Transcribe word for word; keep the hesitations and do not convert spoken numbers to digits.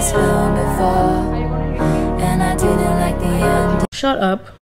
this film before, and I didn't like the end. Shut up.